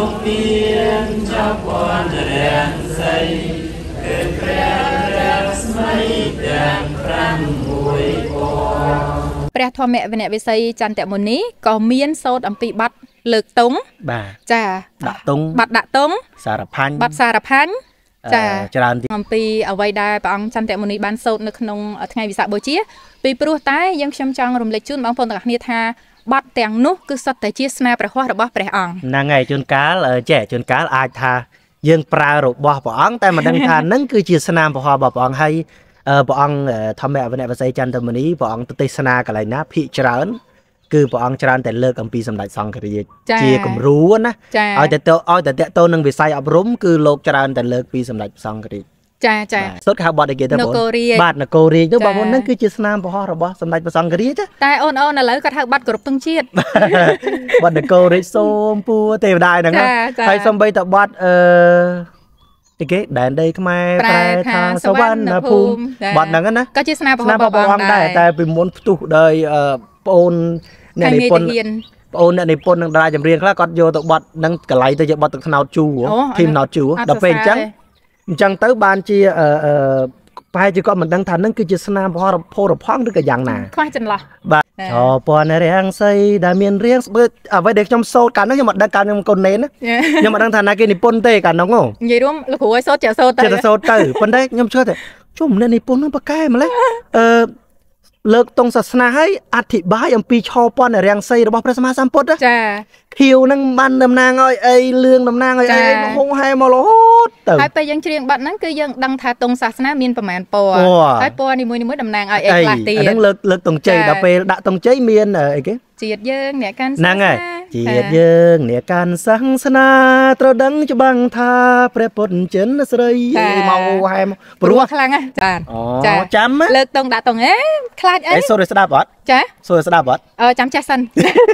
ព្រះធម្មវិនយវិស័យចន្ទមុនីក៏មានសូត្រអំពីបទលើកទងចាដាក់ទងបាត់ដាក់ទងសារផាញ់បាត់សារផាញ់ចាច្រើនអំពីអ្វីដែលព្រះអង្គចន្ទមុនីបានសូត្រនៅក្នុងថ្ងៃវិសាខបូជាពីព្រោះតែយើងខ្ញុំចង់រំលែកជូនបងប្អូនទាំងគ្នាថាបទទាំងនោះគឺសុទ្ធតែជាស្នាព្រះហស្ថរបស់ព្រះអង្គហ្នឹងហើយជួនកាលជួនកាលអាចថាយើងប្រើរបស់ព្រះអង្គតែមិនដឹងថានឹងគឺជាស្នាមព្រះហស្ថរបស់ព្រះអង្គហើយព្រះអង្គធម្មវិនយវិស័យចន្ទមុនីព្រះអង្គទេសនាកន្លែងណាភិកច្រើនគឺព្រះអង្គច្រើនតែលើកអំពីសម្ដេចសង្ឃរាជជាគំរូណាឲ្យតែតទៅនឹងវិស័យអប់រំគឺលោកច្រើនតែលើកពីសម្ដេចសង្ឃរាជចាសុទ្ធហៅបទអីគេទៅបងបាទនគររាជនោះបងប្អូនហ្នឹងគឺជាស្នាមព្រះហស្ថរបស់សម្ដេចព្រះសង្ឃរាជតែអូនឥឡូវគាត់ហៅបាត់គ្រប់ទងជាតិបទនគររាជសូមពួរទេវតាហ្នឹងហើយសំបីតបទគេដែនដីខ្មែរប្រែថាសវណ្ណភូមិបាត់ហ្នឹងណាក៏ជាស្នាព្រះអង្គដែរតែពីមុនផ្ទុះដោយប្អូនអ្នកនិពន្ធប្អូនអ្នកនិពន្ធនឹងតារាចម្រៀងខ្លះគាត់យកទៅបាត់ហ្នឹងកន្លែងទៅជាបាត់ទឹកថ្នោតជូរធីមថ្នោតជូរដល់ពេលអញ្ចឹងទៅបានជាប្រហែលជាគាត់មិនដឹងថានឹងគឺជាស្នាមរបស់ភោរផង់ឬក៏យ៉ាងណាខ្វះចន្លោះបាទចោពណ៌រាំងសីដែលមានរាងស្បឺអ្វីដែលខ្ញុំសូត្រកាលហ្នឹងខ្ញុំមិនដឹងកាលខ្ញុំកូនណេនខ្ញុំមិនដឹងថាណាគេនិពន្ធទេកាលហ្នឹងនិយាយរួមលោកគ្រូឲ្យសូត្រចេះសូត្រទៅប៉ុន្តែខ្ញុំជឿតែជុំអ្នកនិពន្ធហ្នឹងប្រកែម្លេះលើកទងសាសនាឲ្យអធិប្បាយអំពីឆោពណ៌រាំងសីរបស់ព្រះសម្មាសម្ពុទ្ធចាខៀវហ្នឹងបានតំណាងឲ្យអីលឿងតំណាងឲ្យអីហុងហែមករហូតទៅហើយពេលយើងច្រៀងបាត់ហ្នឹងគឺយើងដឹងថាទងសាសនាមានប្រមាណពណ៌ហើយពណ៌នីមួយៗតំណាងឲ្យអីខ្លះទៀតហ្នឹងលើកទងជ័យដល់ពេលដាក់ទងជ័យមានអីគេជាតិយើងអ្នកកាន់សាសនាហ្នឹងហើយជាតិយើងអ្នកកាន់សាសនាត្រូវដឹងច្បាស់ថាព្រះពុទ្ធចិនស្រីមកហែមព្រោះខ្លាំងណាស់ចាចាំលើកទងដាក់ទងខ្លាចអីសូរស្ដាប់អត់ចាសូរស្ដាប់អត់ចាំចេះសិន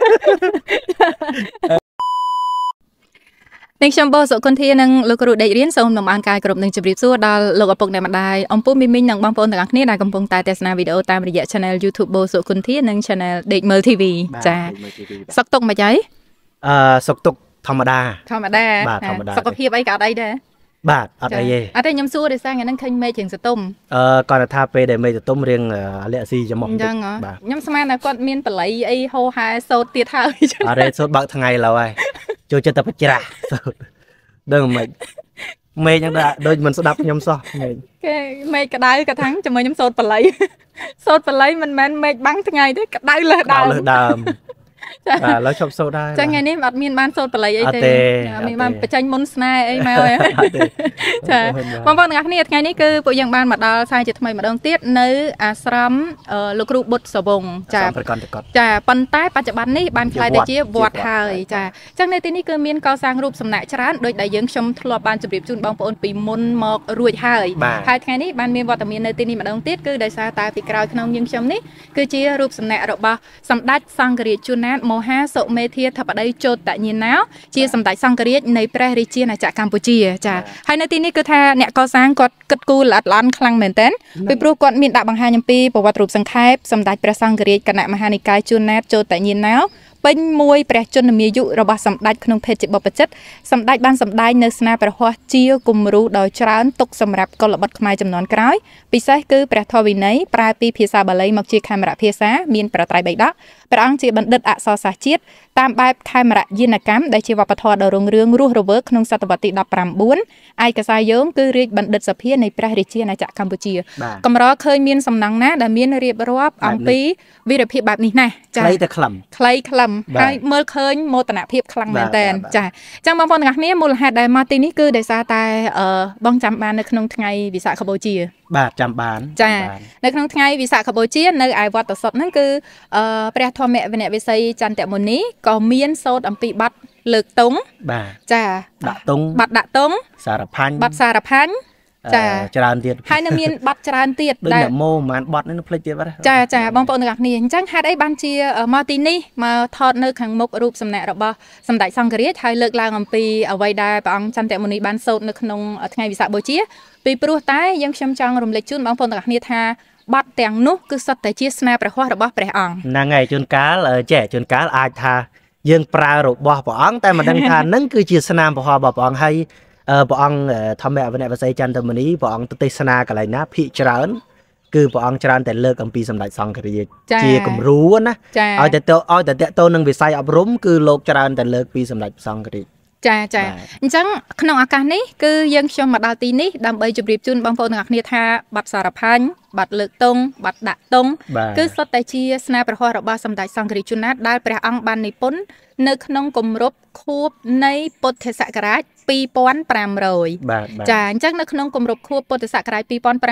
នាងខ្ញុំបោសុគន្ធានិងលោកគ្រូដេករៀនសូមនាំអានកាយគ្រប់នឹងជម្រាបសួរដល់លោកឪពុកអ្នកម្ដាយអំពូមីមីងនិងបងប្អូនទាំងអស់គ្នាដែលកំពុងតែទស្សនាវីដេអូតាមរយៈ Channel YouTube បោសុគន្ធានិង Channel ដេកមើល TV ចាសុខទុក្ខមិនអីសុខទុក្ខធម្មតាសុខភាពអីក៏អត់អីដែរបាទអត់អីទេអត់ទេខ្ញុំសួរដោយសារថ្ងៃហ្នឹងឃើញមេឃរៀងសតុំគាត់ថាពេលដែលមេឃសតុំរៀងលាក់ស៊ីច្រមុះបន្តិចបាទខ្ញុំស្មានថាគាត់មានបល័យអីហោហែសូត្រទៀតហើយអត់ទេសូត្របើកថ្ងៃឡើយហើយចូលចិត្តតែបច្រាស់សូត្រដឹងមិនមេឃហ្នឹងដូចមិនស្ដាប់ខ្ញុំសោះគេមេឃក្តៅកថាំងជាមួយខ្ញុំសូត្របល័យមិនមែនមេឃបាំងថ្ងៃទេក្តៅលើដើមបាទឡើយឈប់សូត្រដែរចឹងថ្ងៃនេះអត់មានបានសូត្របល័យអីទេមានបានបញ្ចេញមុនស្នេហ៍អីមកហ៎ចាបងប្អូនទាំងអស់គ្នាថ្ងៃនេះគឺពួកយើងបានមកដល់សាយជាថ្មីម្ដងទៀតនៅអាស្រមលោកគ្រូបុត្រសវងចាប៉ុន្តែបច្ចុប្បន្ននេះបានក្លាយទៅជាវត្តហើយចាចឹងនៅទីនេះគឺមានកសាងរូបសំណាកច្រើនដោយដែលយើងខ្ញុំធ្លាប់បានជម្រាបជូនបងប្អូនពីមុនមករួចហើយថ្ងៃនេះបានមានវត្តមាននៅទីនេះម្ដងទៀតគឺដោយសារតែពីក្រោយក្នុងយើងខ្ញុំនេះគឺជារូបសំណាករបស់សម្ដេចសង្ឃរាជជួនណាតមហាសុមេធាធិបតីជោតញ្ញាណោជាសម្ដេចសង្ឃរាជនៃព្រះរាជាណាចក្រកម្ពុជាចាហើយនៅទីនេះគឺថាអ្នកកសាងគាត់គិតគូរល្អិតល្អន់ខ្លាំងមែនទែនពីព្រោះគាត់មានដាក់បង្ហាញអំពីប្រវត្តិរូបសង្ខេបសម្ដេចព្រះសង្ឃរាជគណៈមហានិកាយជួនណាតជោតញ្ញាណោពេញមួយព្រះជន្មាយុរបស់សម្ដេចក្នុងភេទជាបព្វជិតសម្ដេចបានសម្ដែងនៅស្នាព្រះហស្ថជាគំរូដ៏ច្រើនទុកសម្រាប់កុលបុត្រខ្មែរចំនួនក្រោយពិសេសគឺព្រះធម៌វិន័យប្រែពីភាសាបាលីមកជាខេមរៈភាសាមានប្រត្រៃបិដកព្រះអង្គជាបណ្ឌិតអក្សរសាស្ត្រជាតិតាមបែបខេមរយានកម្មដែលជាវប្បធម៌ដ៏រុងរឿងរស់រវើកក្នុងសតវត្សទី19ឯកសារយោងគឺរាជបណ្ឌិតសភានៃព្រះរាជាណាចក្រកម្ពុជាកម្រឃើញមានសំណង់ណាដែលមានរៀបរាប់អំពីវីរភាពបែបនេះណាចាខ្លីតែខ្លឹមហើយមើលឃើញមោទនភាពខ្លាំងមែនតើចាអញ្ចឹងបងប្អូនទាំងអស់គ្នាមូលហេតុដែលមកទីនេះគឺដោយសារតែបងចាំបាននៅក្នុងថ្ងៃវិសាខបូជាបាទចាំបានចានៅក្នុងថ្ងៃវិសាខបូជានៅឯវត្តសុទ្ធហ្នឹងគឺព្រះធម្មវិនយវិស័យចន្ទមុនីក៏មានសូត្រអំពីបទលើកទងបាទចាដាក់ទងបាត់ដាក់ទងសារផាញ់បាត់សារផាញ់ចាច្រើនទៀតហើយនៅមានប័ណ្ណច្រើនទៀតដែលម៉ូប្រហែលប័ណ្ណនេះភ្លេចទៀតបាត់ចាបងប្អូនទាំងអស់គ្នាអញ្ចឹងហេតុអីបានជាមកទីនេះមកថតនៅខាងមុខរូបសំណាករបស់សម្ដេចសង្ឃរាជហើយលើកឡើងអំពីអ្វីដែលព្រះអង្គចន្ទមុនីបានសូត្រនៅក្នុងថ្ងៃវិសាខបូជាពីព្រោះតែយើងខ្ញុំចង់រំលែកជូនបងប្អូនទាំងអស់គ្នាថាបទទាំងនោះគឺសុទ្ធតែជាស្នាព្រះហស្ថរបស់ព្រះអង្គហ្នឹងហើយជួនកាលអាចថាយើងប្រើរបស់ព្រះអង្គតែមិនដឹងថានឹងគឺជាស្នាមព្រះហស្ថរបស់ព្រះអង្គហើយព្រះអង្គធម្មវណ្ណៈបស័យចន្ទមនីព្រះអង្គទៅទេសនាកន្លែងណាភិកច្រើនគឺព្រះអង្គច្រើនតែលើកអំពីសម្ដេចសង្ឃរាជជាគំរូណាឲ្យតែទៅនឹងវិស័យអប់រំគឺលោកច្រើនតែលើកពីសម្ដេចសង្ឃរាជចាអញ្ចឹងក្នុងឱកាសនេះគឺយើងខ្ញុំមកដល់ទីនេះដើម្បីជម្រាបជូនបងប្អូនទាំងអស់គ្នាថាប័ណ្ណសារផាញ់ប័ណ្ណលើកទង់ប័ណ្ណដាក់ទង់គឺសុទ្ធតែជាស្នាព្រះហស្ថរបស់សម្ដេចសង្ឃរាជជួនណាតដែលព្រះអង្គបាននិពន្ធនៅក្នុងគម្រប់ខួបនៃពុទ្ធសករាជ2500ចាអញ្ចឹងនៅក្នុងគម្រប់ខួបពុទ្ធសករាជ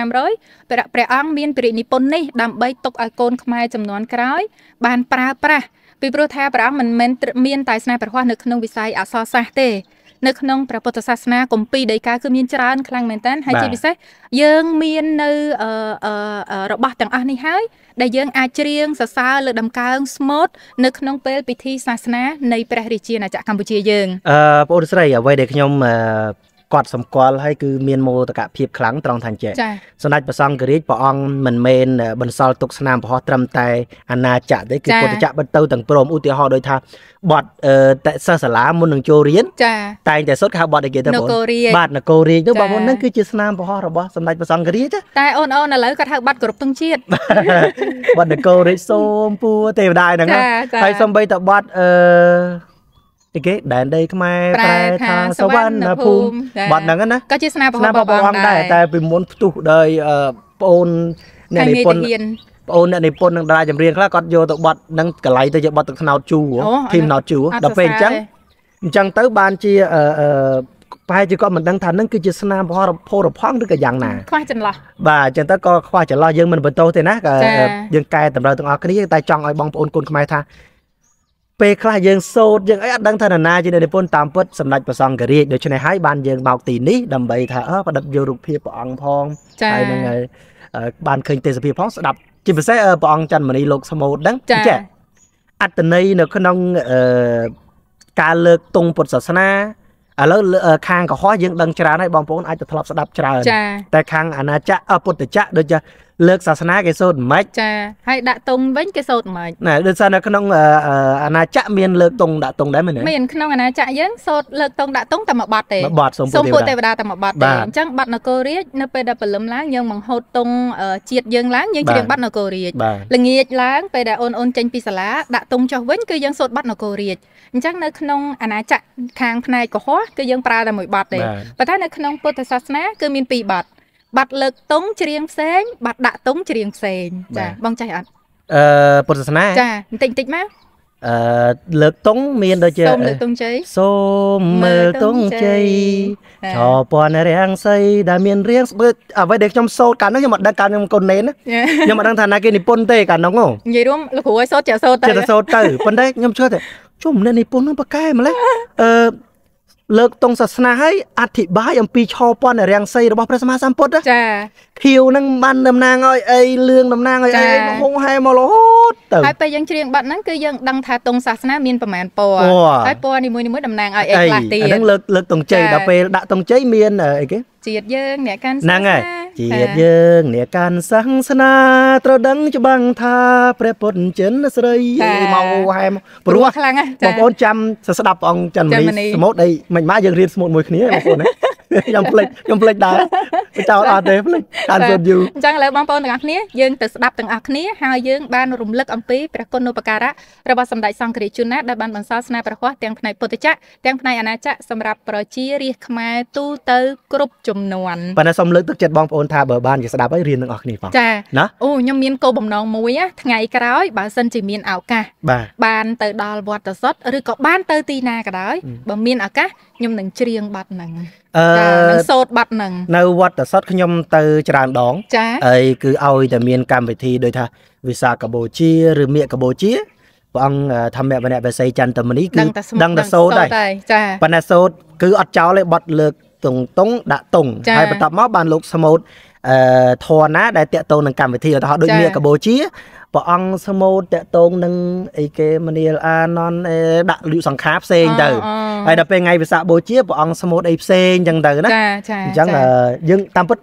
2500ព្រះអង្គមានពិរិនិពន្ធនេះដើម្បីទុកឲ្យកូនខ្មែរចំនួនក្រោយបានប្រើប្រាស់ពីព្រោះថាព្រះអង្គមិនមែនមានតែស្នាព្រះហស្ថនៅក្នុងវិស័យអក្សរសាស្ត្រទេនៅក្នុងព្រះពុទ្ធសាសនាគម្ពីរដីកាគឺមានច្រើនខ្លាំងមែនតើហើយជាពិសេសយើងមាននៅរបស់ទាំងអស់នេះហើយដែលយើងអាចច្រៀងសរសើរលើដំកើងស្មូតនៅក្នុងពេលពិធីសាសនានៃព្រះរាជាណាចក្រកម្ពុជាយើងបងអូនស្រីអ្វីដែលខ្ញុំគាត់សម្គាល់ហើយគឺមានមោទកភាពខ្លាំងត្រង់ថាអញ្ចឹងសម្ដេចព្រះសង្ឃរាជព្រះអង្គមិនមែនបន្សល់ទុកស្នាមព្រះហស្ថត្រឹមតែអាណាចក្រទេគឺពុទ្ធចក្របន្តទៅទាំងព្រមឧទាហរណ៍ដូចថាបទតសិស្សសាលាមុននឹងចូលរៀនតែងតែសុទ្ធគេហៅបទអីគេទៅបងបាទនគររាជនោះបងប្អូនហ្នឹងគឺជាស្នាមព្រះហស្ថរបស់សម្ដេចព្រះសង្ឃរាជតែអូនឥឡូវគាត់ហៅបទគោរពទង់ជាតិបទនគររាជសូមពួរទេវតាហ្នឹងហើយសំបីតបទគេដែនដីខ្មែរប្រែថាសវណ្ណភូមិបាត់ហ្នឹងណាក៏ជាស្នាព្រះអង្គដែរតែពីមុនផ្ទុះដោយប្អូនអ្នកនិពន្ធប្អូនអ្នកនិពន្ធនឹងតារាចម្រៀងខ្លះគាត់យកទៅបត់នឹងកន្លែងទៅជាបត់ទឹកថ្នោតជូរធីមថ្នោតជូរដល់ពេលអញ្ចឹងទៅបានជាប្រហែលជាគាត់មិនដឹងថានឹងគឺជាស្នាមព្រះផោរផង់ឬក៏យ៉ាងណាខ្វះចន្លោះបាទអញ្ចឹងទៅក៏ខ្វះចន្លោះយើងមិនបន្តទេណាក៏យើងកែតម្រូវទាំងអស់គ្នាតែចង់ឲ្យបងប្អូនកូនខ្មែរថាពេលខ្លះយើងសូត្រយើងអីអត់ដឹងថានរណាជានិពន្ធតាមពិតសម្ដេចព្រះសង្ឃរាជដូច្នេះហើយបានយើងមកទីនេះដើម្បីថាប្រឌិតយករូបភាពព្រះអង្គផងហើយនឹងបានឃើញទេសភាពផងស្ដាប់ជាពិសេសព្រះអង្គច័ន្ទមនីលោកស្មូតហ្នឹងចាអត្តន័យនៅក្នុងការលើកទង់ពុទ្ធសាសនាឥឡូវខាងកុហកយើងដឹងច្រើនហើយបងប្អូនអាចទៅធ្លាប់ស្ដាប់ច្រើនតែខាងអាណាចក្រពុទ្ធចក្រដូចជាលើកសាសនាគេសូត្រមិនចាហើយដាក់ទង់វិញគេសូត្រមិនណាដូចថានៅក្នុងអាណាចក្រមានលើកទង់ដាក់ទង់ដែរមែនទេមានក្នុងអាណាចក្រយើងសូត្រលើកទង់ដាក់ទង់តែមួយបទទេសូមពុទ្ធទេវតាតែមួយបទទេអញ្ចឹងបទនគររាជនៅពេលដែលព្រលឹមឡើងយើងបង្ហូតទង់ជាតិយើងឡើងយើងច្រៀងបទនគររាជល្ងាចឡើងពេលដែលអូនចេញពីសាលាដាក់ទង់ចុះវិញគឺយើងសូត្របទនគររាជអញ្ចឹងនៅក្នុងអាណាចក្រខាងផ្នែកកុហកគឺយើងប្រើតែមួយបទទេប៉ុន្តែនៅក្នុងពុទ្ធសាសនាគឺមានពីរបទបាត់លើកទង់ច្រៀងផ្សេងបាត់ដាក់ទង់ច្រៀងផ្សេងចាបងចេះអត់ពុទ្ធសាសនាចាបន្តិចមកលើកទង់មានដូចជាសូមលើកទង់ជ័យសូមមើលទង់ជ័យឆោពណ៌រាំងសីដែលមានរាងស្បើអ្វីដែលខ្ញុំសូត្រកាលនោះខ្ញុំអត់ដឹងកាលខ្ញុំកូននេនខ្ញុំអត់ដឹងថាណាគេនិពន្ធទេកាលនោះនិយាយរួមលោកគ្រូឲ្យសូត្រចេះសូត្រទៅប៉ុន្តែខ្ញុំជឿតែជុំអ្នកនិពន្ធនឹងបកកែម្លេះលើកទង់សាសនាឲ្យអធិប្បាយអំពីឆោពណ៌រាំងសីរបស់ព្រះសម្មាសម្ពុទ្ធចាខៀវនឹងបានតំណាងឲ្យអីលឿងតំណាងឲ្យអីហុងហែមករហូតទៅហើយពេលយើងច្រៀងបាត់ហ្នឹងគឺយើងដឹងថាទង់សាសនាមានប្រមាណពណ៌ហើយពណ៌នីមួយៗតំណាងឲ្យអីខ្លះទៀតអាហ្នឹងលើកទង់ជ័យដល់ពេលដាក់ទង់ជ័យមានអីគេជាតិយើងអ្នកកាន់សាសនាហ្នឹងហើយជាតិយើងអ្នកកាន់សាសនាត្រូវដឹងច្បាស់ថាព្រះពុទ្ធចិនស្រីមកហែមព្រោះខ្លាំងបងប្អូនចាំស្ដាប់ព្រះអង្គច័ន្ទមនីសមុទ្រអីមិនមកយើងរៀនសមុទ្រមួយគ្នាបងប្អូនណាខ្ញុំភ្លេចដែរចោលអត់ទេភ្លេចអានសូត្រយូរអញ្ចឹងឥឡូវបងប្អូនទាំងអស់គ្នាយើងទៅស្ដាប់ទាំងអស់គ្នាហើយយើងបានរំលឹកអំពីព្រះគុណូបការៈរបស់សម្ដេចសង្ឃរាជជួនណាតដែលបានបន្សល់ស្នាព្រះហស្ថទាំងផ្នែកពុទ្ធចក្រទាំងផ្នែកអាណាចក្រសម្រាប់ប្រជារាស្ត្រខ្មែរទូទៅគ្រប់ចំនួនប៉ុន្តែសូមលើកទឹកចិត្តបងប្អូនថាបើបានជាស្ដាប់ហើយរៀនទាំងអស់គ្នាផងចាណាអូខ្ញុំមានគោលបំណងមួយថ្ងៃក្រោយបើសិនជាមានឱកាសបានទៅដល់វត្តសុទ្ធឬក៏បានទៅទីណាក៏ដោយបើមានឱកាសខ្ញុំនឹងច្រៀងបទហ្នឹងនឹងសូត្របទហ្នឹងនៅវត្តសុទ្ធខ្ញុំទៅច្រើនដងហើយគឺឲ្យតែមានកម្មវិធីដូចថាវិសាខបូជាឬមាឃបូជាព្រះអង្គធម្មវណ្ណៈបស័យចន្ទមនីគឺដឹងតែសូត្រដែរចាប៉ុន្តែសូត្រគឺអត់ចោលទេបទលើកទង់ដាក់ទង់ហើយបន្ទាប់មកបានលោកស្មូតធរណាដែលតាក់ទងនឹងកម្មវិធីឧទាហរណ៍ដូចមាឃកបូជាព្រះអង្គស្មូតតាក់ទងនឹងអីគេមនាលអាននដាក់លុយសង្ខារផ្សេងទៅហើយដល់ពេលថ្ងៃវិសាខបូជាព្រះអង្គស្មូតអីផ្សេងអញ្ចឹងទៅណាចាអញ្ចឹងយើងតាមពិត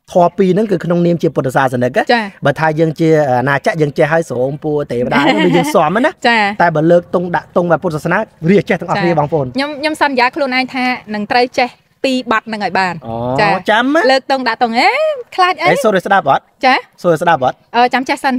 ធေါ်ពីហ្នឹងគឺក្នុងនាមជាពុទ្ធសាសនិកបើថាយើងជាអាណាចក្រយើងចេះឲ្យស្រោមពួរទេវតាដូចយើងសមណាតែបើលើកតុងដាក់តុងបែបពុទ្ធសាសនាវាចេះទាំងអស់គ្នាបងប្អូនខ្ញុំសន្យាខ្លួនឯងថានឹងត្រូវចេះ2បាត់នឹងឲ្យបានចាំលើកតុងដាក់តុងខ្លាចអីសូរស្ដាប់អត់ចាសូរស្ដាប់អត់ចាំចេះសិន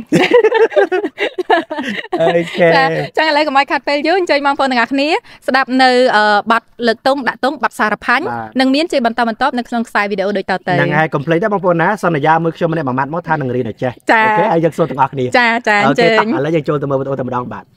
អូខេចឹងឥឡូវកុំឲ្យខាត់ពេលយូរអញ្ជើញបងប្អូនទាំងអស់គ្នាស្ដាប់នៅបាត់លើកតុងដាក់តុងបាត់សារផាញ់នឹងមានជាបន្តបន្ទាប់នៅក្នុងខ្សែវីដេអូដូចតទៅហ្នឹងហើយកុំភ្លេចដែរបងប្អូនណាសន្យាមួយខ្ញុំម្នាក់មួយម៉ាត់មកថានឹងរៀនឲ្យចេះអូខេហើយយើងសួរទាំងអស់គ្នាចាអញ្ជើញឥឡូវយើងចូលទៅមើលវីដេអូតែម្ដងបាទ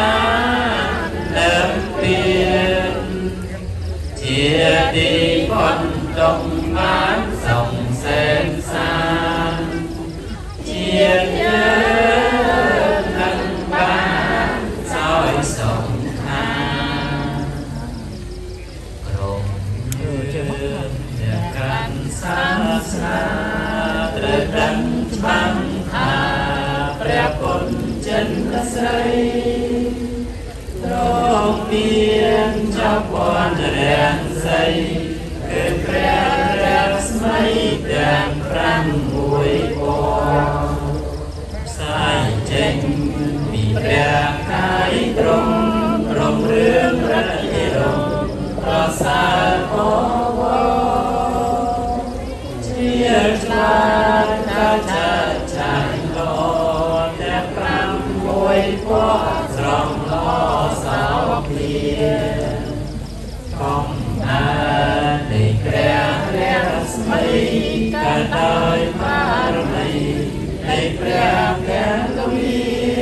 ជាទីមានចាប់វណ្ណរាំងសីគឺព្រះរស្មីទាំង6ពណ៌ផ្សាយចេញពីព្រះកាយទ្រង់រំរឿងរត់រំប្រសើរអវជាឆ្លាតកាចាចាញ់ល្អទាំង6ពណ៌ស្រង់ល្អសោភា công an đểព្រះស្មីកាលដោយបារមីនៃព្រះកវី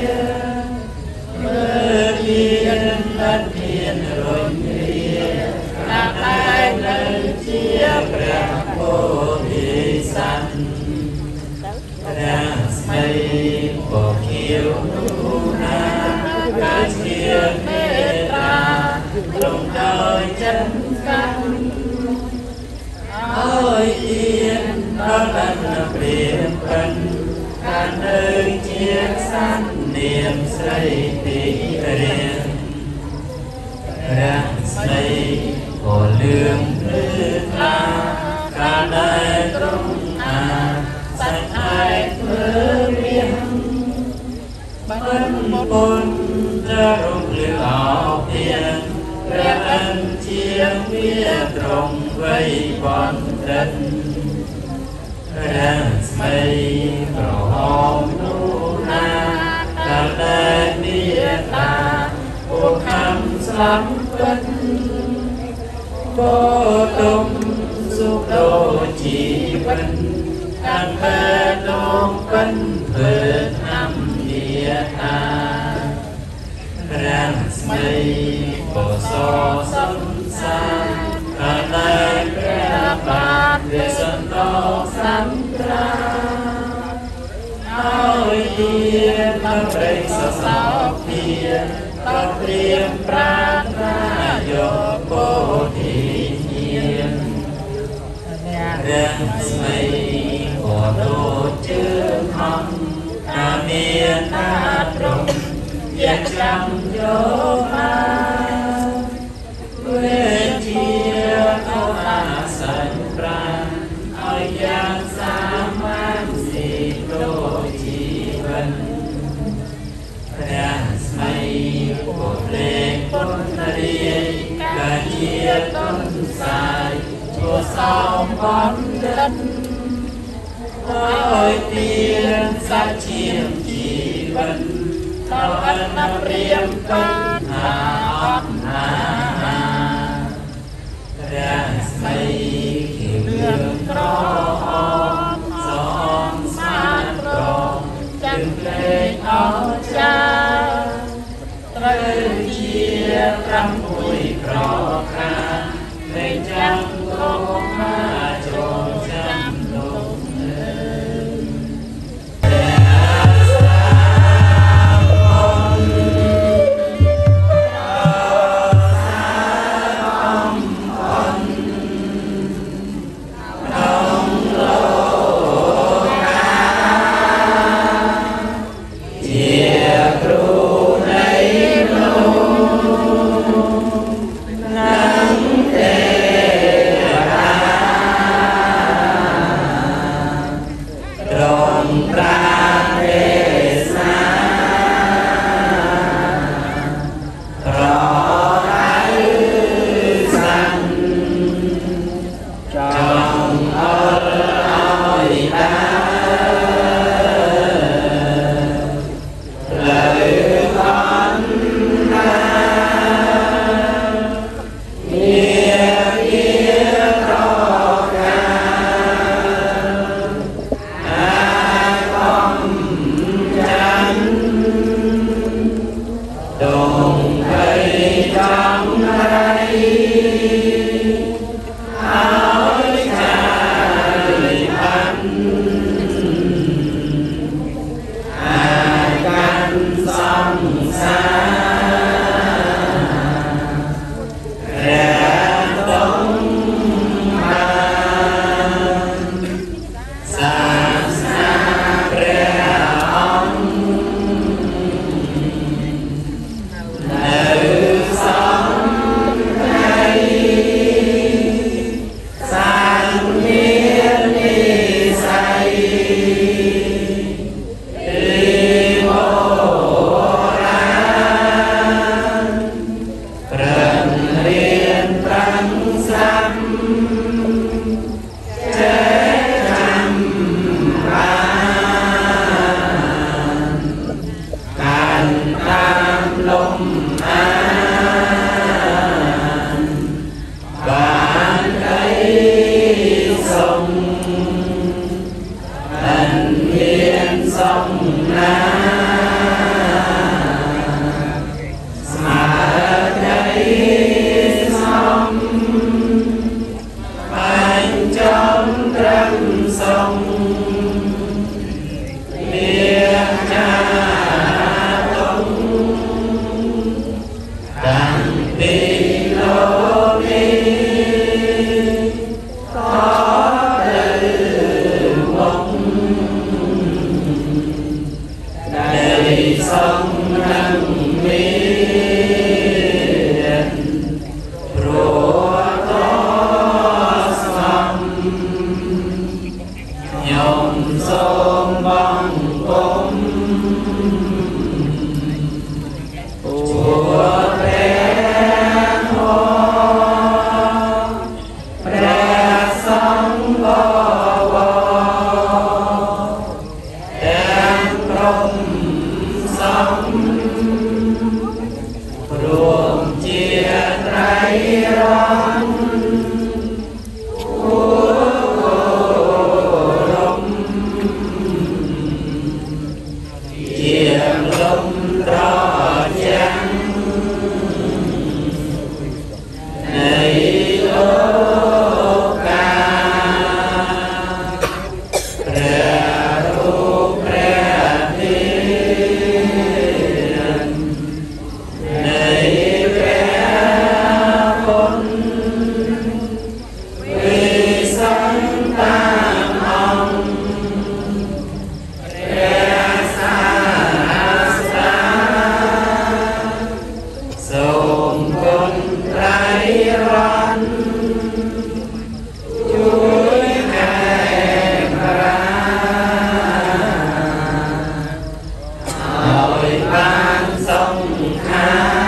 មើលមានអធិនរុញរាណាស់ឯងនៅជាព្រះពោធិសត្វព្រះស្មីពខៀវនោះណាកាជាមេត្តាទ្រង់ដោយចិត្តកាន់ឲ្យទៀនដល់ដល់ព្រាមពិនកាលនៅជាសន្និនាមស្រីទីរៀងព្រះស្មីក៏លឿងព្រឺថ្លាកាលដែលទ្រង់អាសាច់ឯកធ្វើរៀងបានបុនจะរំលឹកអោទៀនព្រះអិនជាវាត្រង់វ័យបណ្ឌិតព្រះស្មីក្រហមនោះណាកាលដែលមានតាពួកខំស្លាប់ពិតពោទុំសុខដូចជីវិតតាមបែបដងពិនធ្វើតាមនីតាព្រះស្មីក៏សសំសាកាលដែលព្រះបាទវាសន្តោសម្ត្រាឲ្យទានដល់ព្រៃសសោភាដល់ព្រាមប្រាថ្នាយកពោធិញាណព្រះស្មីក៏ដូចជើងហំកាមានតាត្រង់ជាចាំយកមកវេជាអអាស័យប្រាណឲ្យយ៉ាងសាមញ្ញសិដូចជីវិតព្រះស្មីពុទ្ធលេខពុទ្ធរាយកាជាទុនសាយជួសោមបណ្ឌិតឲ្យទៀនសាជាជីវិតដល់អនព្រាមបញ្ហាអត់ហាព្រះស្មីគៀវលឿងក្រហមសំសានប្រងចឹងភ្លេងអស្ចារ្យត្រូវជា6ប្រការនៃចាំគង់មកចូលចាំលោកเรียนปรังซ้ำเจจำราการตามลมหายบานไกลส่งอันเวียนส่องนาสมาใจส่องปัญจมตรังส่งเรียกจาตงดังปีโลนีขอเดินวงได้ส่งนั่งมีโปรดต่อสมัมยมทรงบังคมทั่วแผ่นหอพระสังฆวรแด่พรหมสัมรวมเจียไตรรังอุโกรมเจียมลมตรอดยังในโลกาพระรูปพระเทียนในพระคนวิสันตามองพระศาสนาทรงคนไตรรัตน์ช่วยแผ่พระเอาไว้บานทรงหา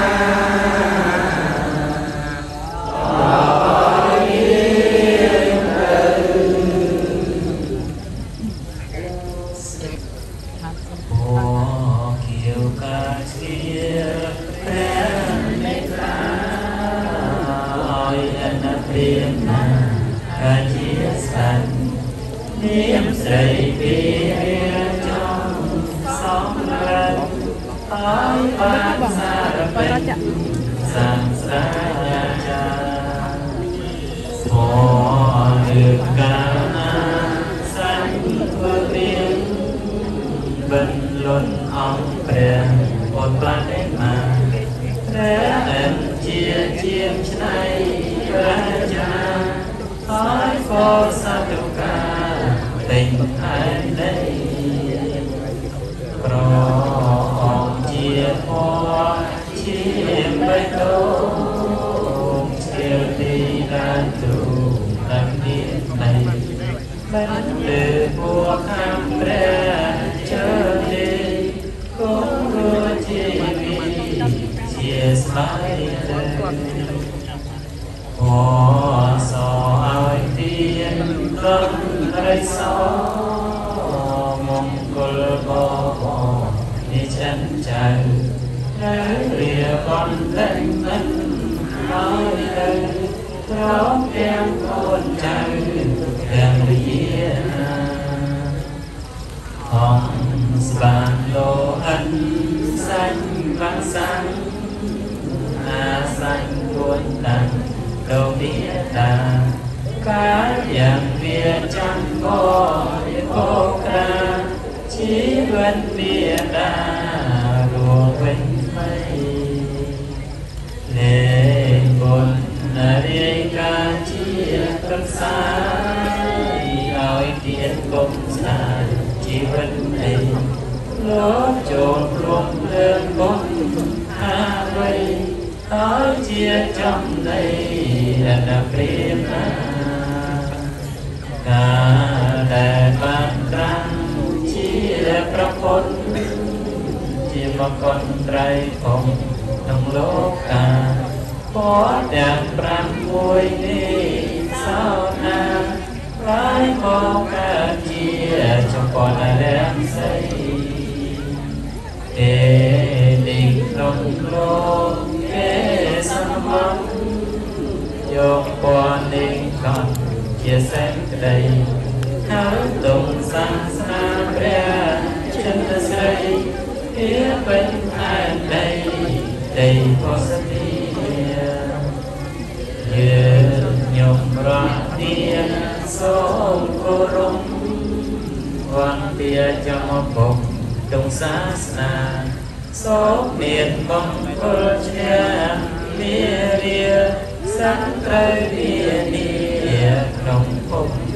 โอ้เกี่ยวกับเสียแผ่เมตตาอ้อยอันเปลี่ยนหน้ากาเจียสันเนียมใส่เปียจอมสองรันอ้อยปานสารเป็นสังสารจาพอเลือกกาสันเรียนบรรลุองเปลี่ยนบทบาทได้มาพระเอ็นเจียเจียมชนัยพระจาคอยโฟสัตุกาติงไทยได้พระองค์เจียพอเชียมใบโตเชียวดีดานตูตังเดียในบันเดบัวคำแปรเจอดีคงรู้ชีวิตเชียสบายเลยพอสอเอาเตียนรังไรสอมงคลบนิฉันใจเรียกอนเล่นนั้นเอาเลยพร้อมเพียงคนใจแห่งเรียนห้องสบานโลหันสันบางสังอาสันควรดังโลเบียตากาอย่างเบียจังก็โอกาชีวันเบียดารวมเป็นไม่เลบนนาฬิกาเชียรักษาเอาเทียนกลมสายชีวิตในโลกโจรรวมเรื่องบนหาไว้เอาเชียจำในอันเปรียบนา แต่บางครั้งที่พระพจน์ที่มากรไตรพงต้องโลกา có đẹp răng môi đi sao na lái mong cả chia trong con đem xây để định lòng lô kế sân mong dọc con định còn chia sẻ đây tháo tùng sang xa bè chân ta xây phía bên ai đây đây có rấtยืนยมรักเดียสมโครมวันเตียจะมาปกตรงศาสนาสมเมียนบังเปิดเชียเมียเรียสังไตรเมียเนียนงพบใบ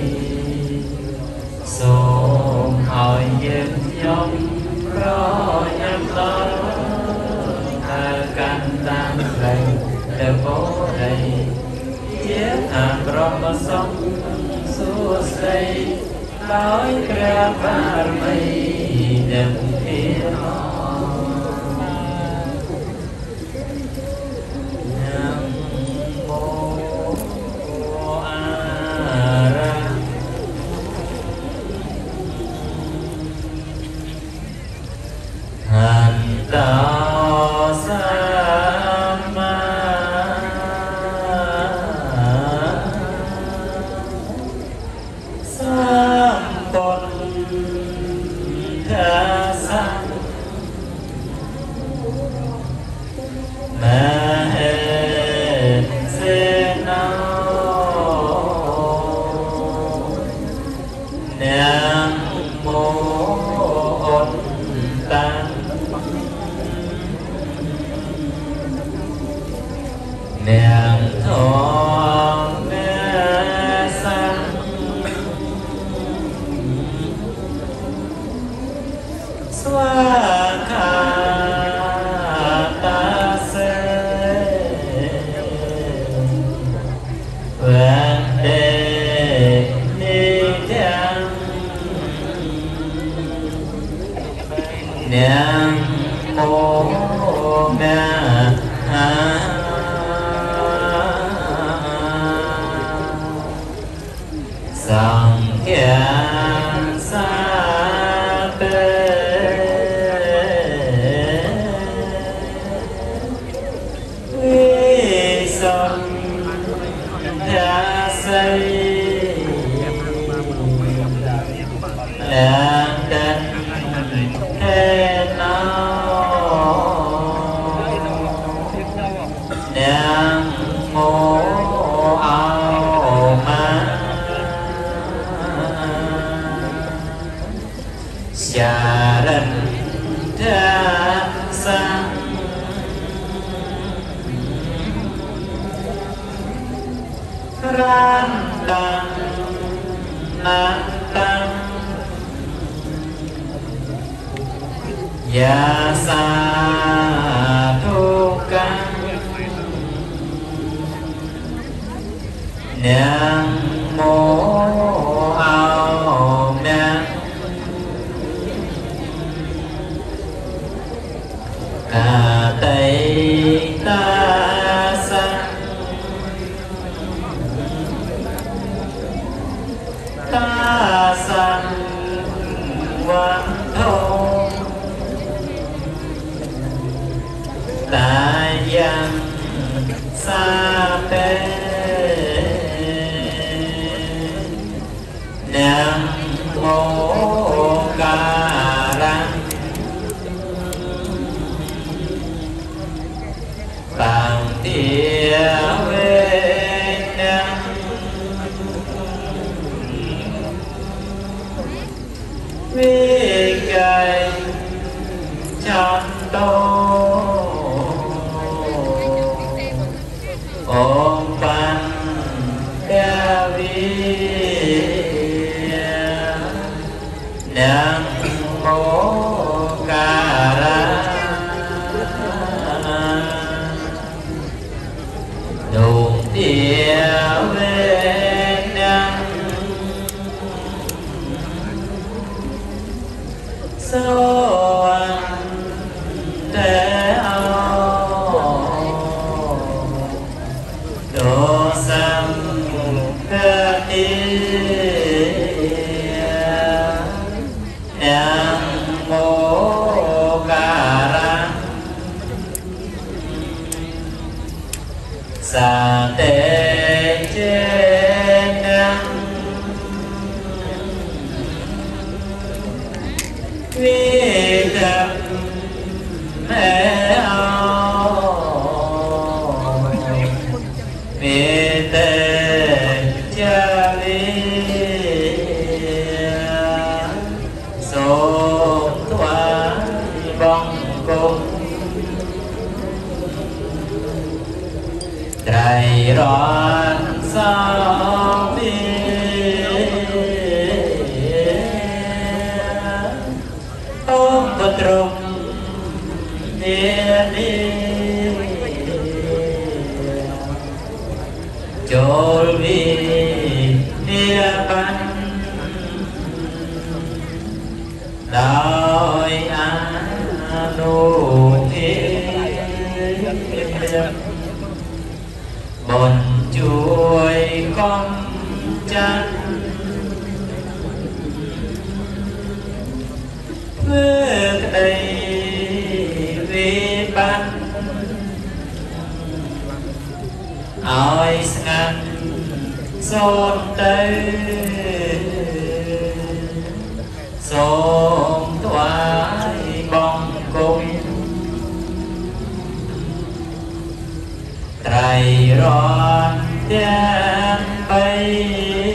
สมหอยเย็นยมรอยำตากันตามใครแต่บ่ได้เย็บหางรอมาส่งสู้ใส่ลอยกระบาดไม่เดิมเพียงยังโมอาระหันตา sa te trên nắng vì thật mẹ áo vì tê cha lý số thoa bóng cung Trai rõn sao ôm bật rung địa đi chôl vi địa bắn đôi án nụ thiên bồn chuối con chân bước đây vì ban ôi ngăn xôn tới xôn thoái bóng cung Trai rõn tiếng bay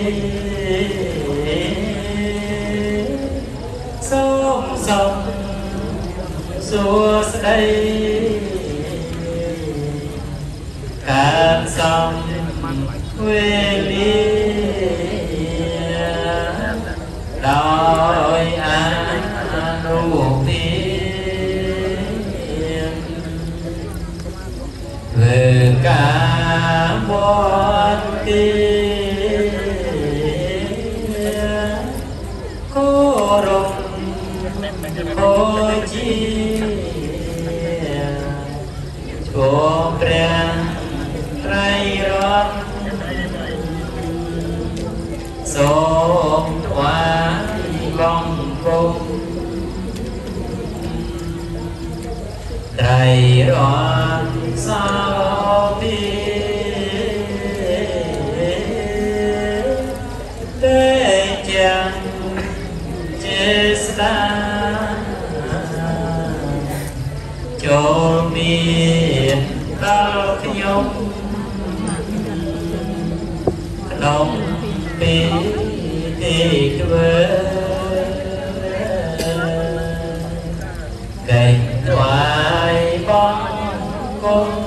sông sông xua đây cạn sông quê lia đôi án nụ tiên về cả một kia cô rồng cô chi cô bèn trai rót sông thoa bóng cung trai rót sao biết thế chẳng chết xa cho miền bao nhung lòng bi thì quê cành thoại bóng cung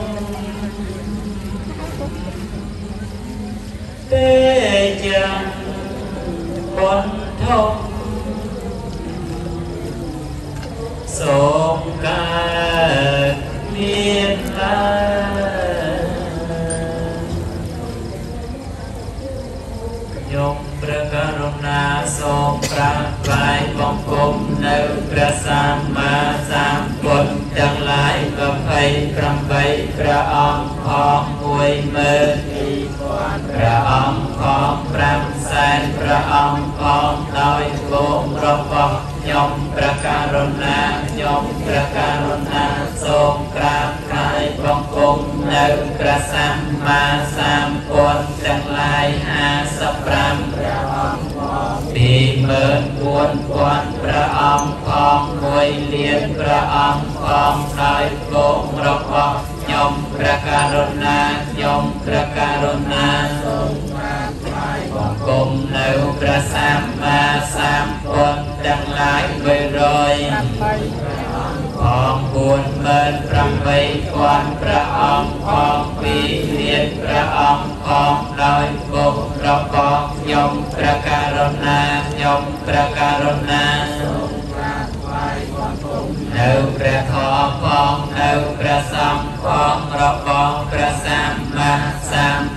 thế chẳng con thông sông ca miền Nam nhung prakaruna sông pra vai bóng cung nêu prasama sam quân chẳng lại cầm hay cầm bay pra ông phong mùi mơ pra ông phong pram san pra ông phong đôi gồm rong vòng nhom prakaruna sông pra vai bóng cung nêu prasama sam quân chẳng lại ha sapram bị mơn buồn quan pra ông phong mùi liên pra ông phong đôi gồm rong vòng nhom prakaruna cùng nêu prasama sam quân chẳng lại về rồi phong buồn mơn pram vây quan pra ông phong vì liên pra ông phong đôi gồm rong vòng nhom prakaruna nêu pra thọ phong nêu pra sam phong rong vòng prasama sam